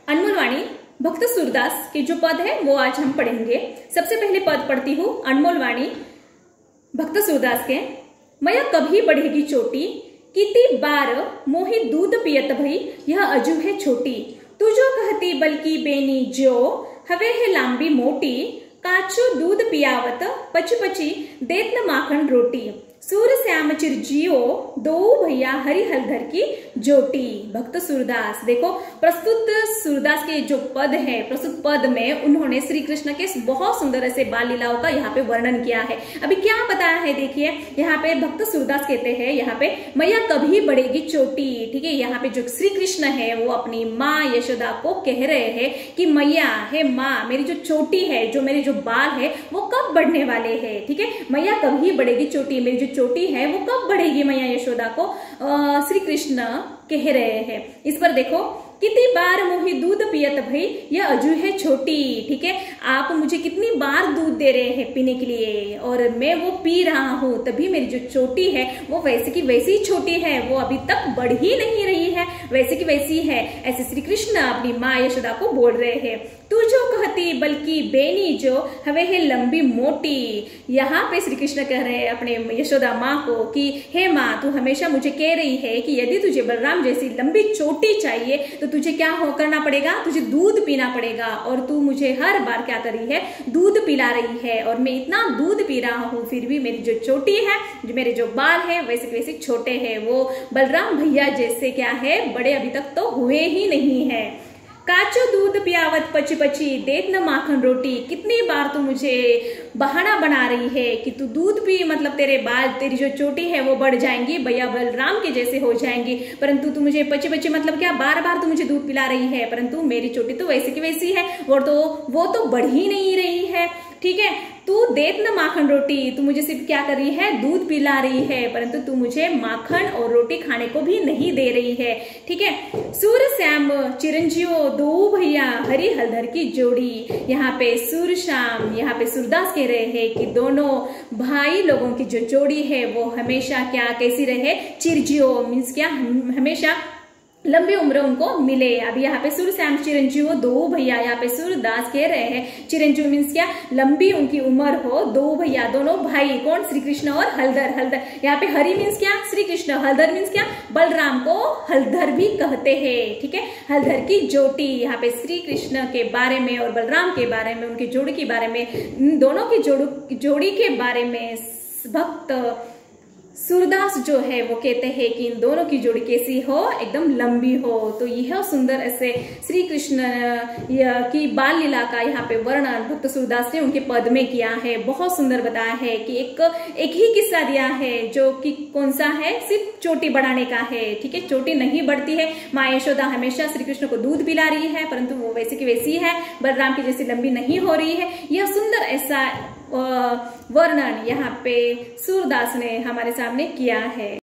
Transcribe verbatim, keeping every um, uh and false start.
अनमोल वाणी भक्त सूरदास के जो पद है वो आज हम पढ़ेंगे। सबसे पहले पद पढ़ती हूँ अनमोल वाणी भक्त सूरदास के। मैया कभी बढ़ेगी चोटी, कितनी बार मोहि दूध पियत भई, यह अजू है छोटी। तू जो कहती बल्कि बेनी जो, हवे है लांबी मोटी। काचो दूध पियावत पची पची, देत न माखन रोटी। सूर श्याम चिरजियो, दो भैया हरि हलधर की जोटी। भक्त सूरदास। देखो प्रस्तुत सूरदास के जो पद है, प्रस्तुत पद में उन्होंने श्री कृष्ण के बहुत सुंदर ऐसे बाल लीलाओं का यहाँ पे वर्णन किया है। अभी क्या बताया है देखिए, यहाँ पे भक्त सूरदास कहते हैं यहाँ पे मैया कभी बढ़ेगी चोटी। ठीक है, यहाँ पे जो श्री कृष्ण है वो अपनी माँ यशोदा को कह रहे हैं कि मैया है माँ, मेरी जो चोटी है, जो मेरे जो बाल है वो कब बढ़ने वाले हैं। ठीक है, मैया कभी बढ़ेगी चोटी, मेरी जो चोटी है वो कब बढ़ेगी मैया यशोदा को श्री कृष्ण कह रहे हैं। इस पर देखो, कितनी बार मोहि दूध पियत भई, यह अजू है छोटी। ठीक है, आप मुझे कितनी बार दूध दे रहे हैं पीने के लिए और मैं वो पी रहा हूँ, तभी मेरी जो चोटी है वो वैसे की वैसी ही छोटी है, वो अभी तक बढ़ ही नहीं रही है, वैसे की वैसी है। ऐसे श्री कृष्ण अपनी माँ यशोदा को बोल रहे हैं। तू जो कहती बल्कि बेनी जो, हवे है लंबी मोटी। यहाँ पे श्री कृष्ण कह रहे हैं अपने यशोदा माँ को कि हे माँ, तू हमेशा मुझे कह रही है कि यदि तुझे बलराम जैसी लंबी चोटी चाहिए तो तुझे क्या हो करना पड़ेगा, तुझे दूध पीना पड़ेगा। और तू मुझे हर बार क्या कर रही है, दूध पिला रही है, और मैं इतना दूध पी रहा हूँ फिर भी मेरी जो चोटी है, जो मेरे जो बाल है वैसे वैसे छोटे हैं, वो बलराम भैया जैसे क्या है बड़े अभी तक तो हुए ही नहीं है। काचो दूध पियावत पची पची, देत न माखन रोटी। कितनी बार तू मुझे बहाना बना रही है कि तू दूध पी, मतलब तेरे बाल, तेरी जो चोटी है वो बढ़ जाएंगी, भैया बलराम के जैसे हो जाएंगी, परंतु तू मुझे पची पची मतलब क्या, बार बार तू मुझे दूध पिला रही है, परंतु मेरी चोटी तो वैसी की वैसी है, वो तो वो तो बढ़ ही नहीं रही है। ठीक है, तू देत न माखन रोटी, तू मुझे सिर्फ क्या कर रही है, दूध पिला रही है, परंतु तू मुझे माखन और रोटी खाने को भी नहीं दे रही है। ठीक है, सूर श्याम चिरंजीव, दो भैया हरि हलधर की जोड़ी। यहाँ पे सूर श्याम, यहाँ पे सूरदास कह रहे हैं कि दोनों भाई लोगों की जो जोड़ी है वो हमेशा क्या कैसी रहे, चिरजियो मीन्स क्या, हमेशा लंबी उम्र उनको मिले। अभी यहाँ पे सूर श्याम चिरंजीव, दो भैया, यहाँ पे सूरदास कह रहे हैं चिरंजीव मीन्स क्या, लंबी उनकी उम्र हो, दो भैया दोनों भाई, कौन, श्री कृष्ण और हलधर। हलधर यहाँ पे हरि मीन्स क्या, श्री कृष्ण, हलधर मीन्स क्या, बलराम को हलधर भी कहते हैं। ठीक है, हलधर की जोटी। यहाँ पे श्री कृष्ण के बारे में और बलराम के बारे में, उनकी जोड़ी के बारे में, दोनों की जोड़ी के बारे में भक्त सूरदास जो है वो कहते हैं कि इन दोनों की जोड़ी कैसी हो, एकदम लंबी हो। तो यह सुंदर ऐसे श्री कृष्ण की बाल लीला का यहाँ पे वर्णन भक्त सूरदास ने उनके पद में किया है। बहुत सुंदर बताया है कि एक एक ही किस्सा दिया है जो कि कौन सा है, सिर्फ चोटी बढ़ाने का है। ठीक है, चोटी नहीं बढ़ती है, माँ यशोदा हमेशा श्री कृष्ण को दूध पिला रही है, परंतु वो वैसी की वैसी है, बलराम की जैसी लंबी नहीं हो रही है। यह सुंदर ऐसा वर्णन यहाँ पे सूरदास ने हमारे सामने किया है।